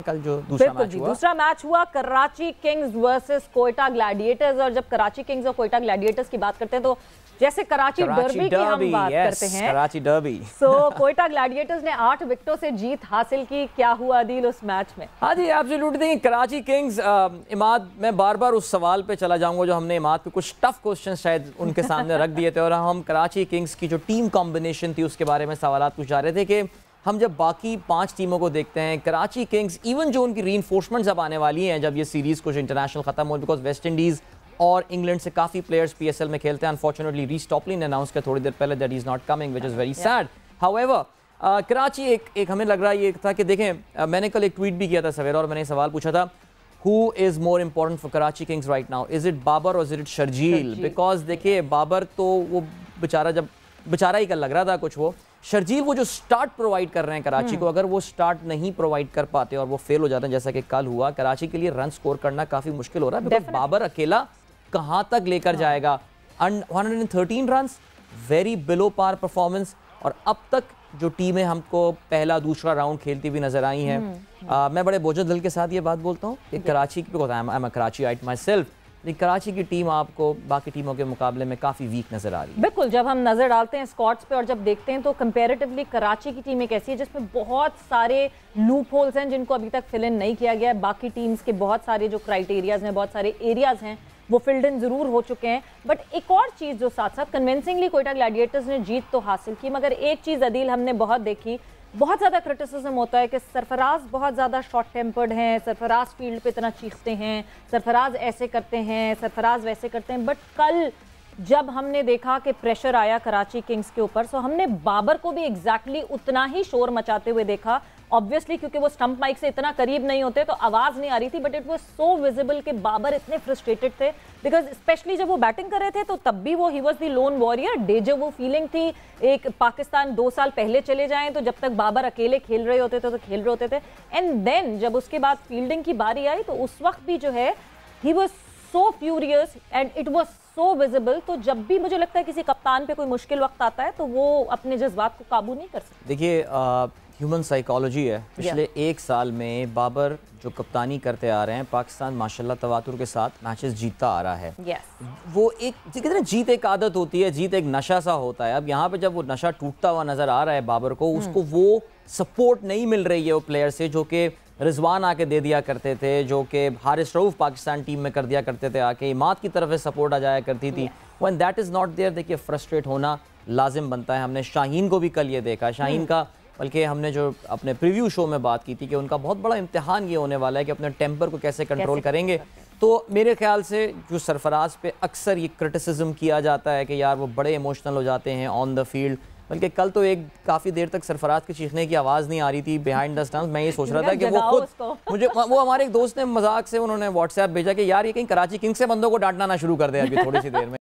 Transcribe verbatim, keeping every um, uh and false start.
कल जो दूसरा मैच हुआ दूसरा मैच हुआ Karachi Kings versus Quetta Gladiators. और जब कराची किंग्स और कोयटा ग्लैडिएटर्स की बात करते हैं तो जैसे कराची डर्बी की हम बात yes, करते हैं, Karachi derby. So so, Quetta Gladiators ने आठ विकेटों से जीत हासिल की। क्या हुआ अदील उस मैच में? हाँ जी, एब्सोल्युटली। देखिए कराची किंग्स, इमाद, मैं बार बार उस सवाल पे चला जाऊंगा जो हमने इमाद पे कुछ टफ क्वेश्चन शायद उनके सामने रख दिए थे, और हम कराची किंग्स की जो टीम कॉम्बिनेशन थी उसके बारे में सवाल पूछ जा रहे थे कि हम जब बाकी पांच टीमों को देखते हैं, कराची किंग्स इवन जो उनकी रीइंफोर्समेंट्स अब आने वाली हैं जब ये सीरीज कुछ इंटरनेशनल खत्म हो, बिकॉज वेस्ट इंडीज और इंग्लैंड से काफ़ी प्लेयर्स पीएसएल में खेलते हैं। अनफॉर्चुनेटली रीस टॉपली ने अनाउंस किया थोड़ी देर पहले that is not coming, which is very sad. However Karachi एक एक हमें लग रहा है ये था कि देखें, uh, मैंने कल एक ट्वीट भी किया था सवेरा और मैंने सवाल पूछा था, who is more important for Karachi Kings right now, is it Babar और इज़ इट शर्जील? बिकॉज देखिए बाबर तो वो बेचारा जब बेचारा ही कल लग रहा था कुछ, वो शर्जील वो जो स्टार्ट प्रोवाइड कर रहे हैं कराची को, अगर वो स्टार्ट नहीं प्रोवाइड कर पाते और वो फेल हो जाते हैं जैसा कि कल हुआ, कराची के लिए रन स्कोर करना काफ़ी मुश्किल हो रहा है। बिकॉज बाबर अकेला कहां तक लेकर जाएगा? One hundred thirteen runs, very below par performance. और अब तक जो टीमें हमको पहला दूसरा राउंड खेलती हुई नजर आई हैं, uh, मैं बड़े बोझल दिल के साथ ये बात बोलता हूँ कि कराची की, because I am a Karachiite myself, लेकिन कराची की टीम आपको बाकी टीमों के मुकाबले में काफ़ी वीक नज़र आ रही है। बिल्कुल, जब हम नज़र डालते हैं स्क्वाड्स पे और जब देखते हैं तो कंपैरेटिवली कराची की टीम एक ऐसी है जिसमें बहुत सारे लूप होल्स हैं जिनको अभी तक फिल इन नहीं किया गया है। बाकी टीम्स के बहुत सारे जो क्राइटेरियाज हैं, बहुत सारे एरियाज हैं, वो फिल्ड इन जरूर हो चुके हैं। बट एक और चीज़ जो साथ साथ कन्विंसिंगली कोयटा ग्लैडिएटर्स ने जीत तो हासिल की, मगर एक चीज़ अदील हमने बहुत देखी, बहुत ज़्यादा क्रिटिसिज्म होता है कि सरफराज बहुत ज़्यादा शॉर्ट टेम्पर्ड हैं, सरफराज फील्ड पे इतना चीखते हैं, सरफराज ऐसे करते हैं, सरफराज वैसे करते हैं। बट कल जब हमने देखा कि प्रेशर आया कराची किंग्स के ऊपर, सो हमने बाबर को भी एग्जैक्टली उतना ही शोर मचाते हुए देखा। ऑब्वियसली क्योंकि वो स्टंप माइक से इतना करीब नहीं होते तो आवाज़ नहीं आ रही थी, but it was so visible कि बाबर इतने फ्रस्ट्रेटेड थे, बिकॉज स्पेशली जब वो बैटिंग कर रहे थे तो तब भी वो ही वॉज द लोन वॉरियर। डेजो वो फीलिंग थी, एक पाकिस्तान दो साल पहले चले जाएं तो जब तक बाबर अकेले खेल रहे होते थे तो खेल रहे होते थे, एंड देन जब उसके बाद फील्डिंग की बारी आई तो उस वक्त भी जो है ही was so furious and it was so visible. तो जब भी मुझे लगता है किसी कप्तान पे कोई मुश्किल वक्त आता है तो वो अपने जज्बात को काबू नहीं कर सकते। देखिए ह्यूमन साइकोलॉजी है, पिछले yeah. एक साल में बाबर जो कप्तानी करते आ रहे हैं, पाकिस्तान माशाल्लाह तवातुर के साथ मैचेस जीतता आ रहा है। yes. वो एक कहते हैं जीत एक आदत होती है, जीत एक नशा सा होता है। अब यहाँ पे जब वो नशा टूटता हुआ नजर आ रहा है बाबर को, उसको वो सपोर्ट नहीं मिल रही है वो प्लेयर से जो कि रिजवान आके दे दिया करते थे, जो कि हारिस रऊफ पाकिस्तान टीम में कर दिया करते थे आके, इमाद की तरफ से सपोर्ट आ जाया करती थी। When that is not there, देखिए फ्रस्ट्रेट होना लाजिम बनता है। हमने शाहीन को भी कल ये देखा, शाहीन का बल्कि हमने जो अपने प्रीव्यू शो में बात की थी कि उनका बहुत बड़ा इम्तिहान ये होने वाला है कि अपने टेम्पर को कैसे कंट्रोल करेंगे। तो मेरे ख्याल से जो सरफराज पे अक्सर ये क्रिटिसिज्म किया जाता है कि यार वो बड़े इमोशनल हो जाते हैं ऑन द फील्ड, बल्कि कल तो एक काफ़ी देर तक सरफराज के चीखने की आवाज़ नहीं आ रही थी बिहाइंड द स्टंप्स। मैं ये सोच रहा था कि वो खुद मुझे वो हमारे एक दोस्त ने मजाक से उन्होंने व्हाट्सएप भेजा कि यार ये कहीं कराची किंग्स से बंदों को डांटना ना शुरू कर दे अभी थोड़ी सी देर में।